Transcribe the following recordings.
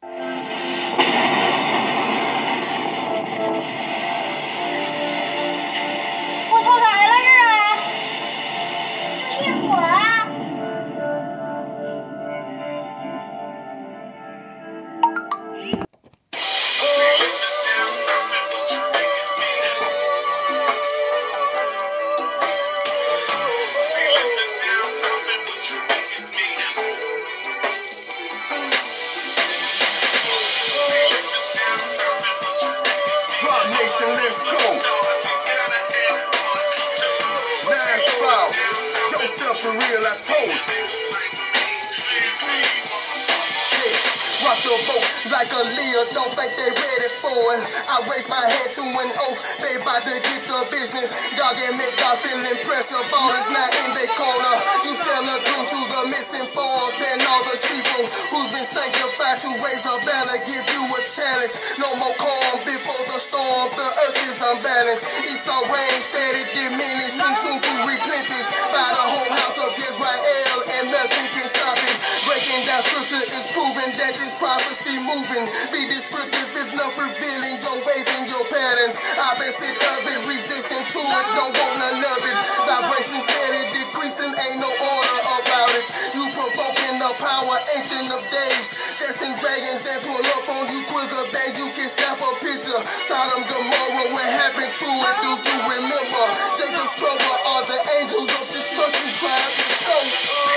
我偷来了呀！这是我啊！ Let's go. Last spot. Yosef for real, I told you. Rock the boat like a Leo, don't think they ready for it. I raise my hand to an oath, they bout to get the business. Dog and make God feel impressive, ball is not in their corner. You sell a dream to the missing form, then all the people who's been sanctified to raise a banner, give you a challenge. No more calm before the storm, the earth is unbalanced. Esau rain steady diminishing, soon to repentance. By the whole house of Israel, and nothing can stop it. Breaking down scripture is proving that this prophecy moving. Be descriptive if not revealing your ways and your patterns. Opposite of it, resisting to it, don't want none of it. Vibration steady decreasing, ain't no order about it. You provoking the power, ancient of days. Chasing dragons and pull up on you quicker than you can snap a picture. Sodom, Gomorrah, what happened to it? Do you remember? Jacob's trouble are the angels of destruction tribe. Let's go.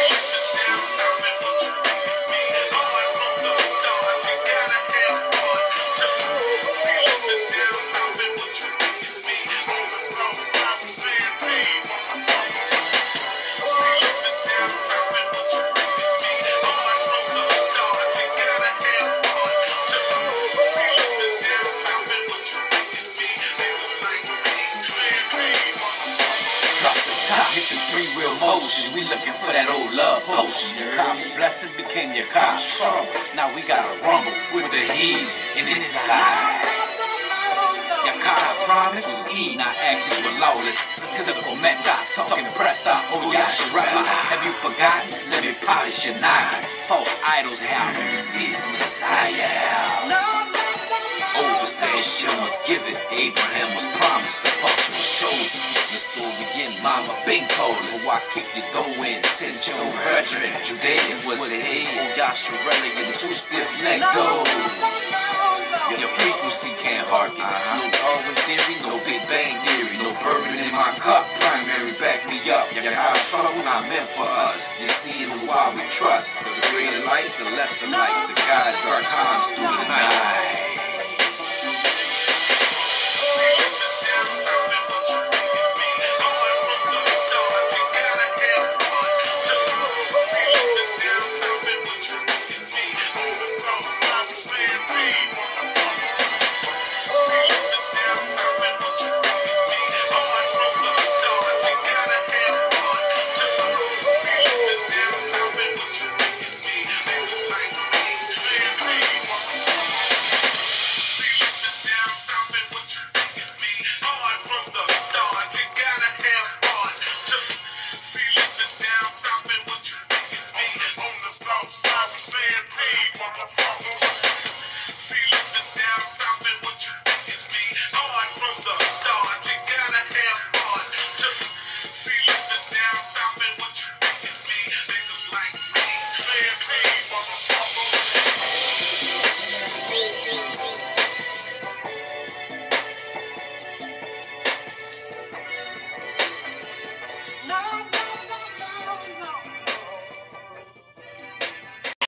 Motion. We looking for that old love potion. Your Cop's blessing became your Cop's trouble. Now we gotta rumble with the heat in this slide. Your Cop's promise was E, now actions were lawless. Typical Mecca, talking Prester Pak. Have you forgotten? Let me polish your nine. False idols have no season Messiah. Overstation was given, Abraham was promised, the function was chosen. The story again, mama been calling. Oh, I kick you go in, send your hertz. Judea was the head, oh Yasha and too stiff let go. Your frequency can't harken. No Darwin theory, no Big Bang theory, no bourbon in my cup. Primary back me up. Your God's trouble not meant for us. You see it why we trust. The greater light, the lesser light. The God dark hands through the night. Southside, we stay in paid, motherfucker.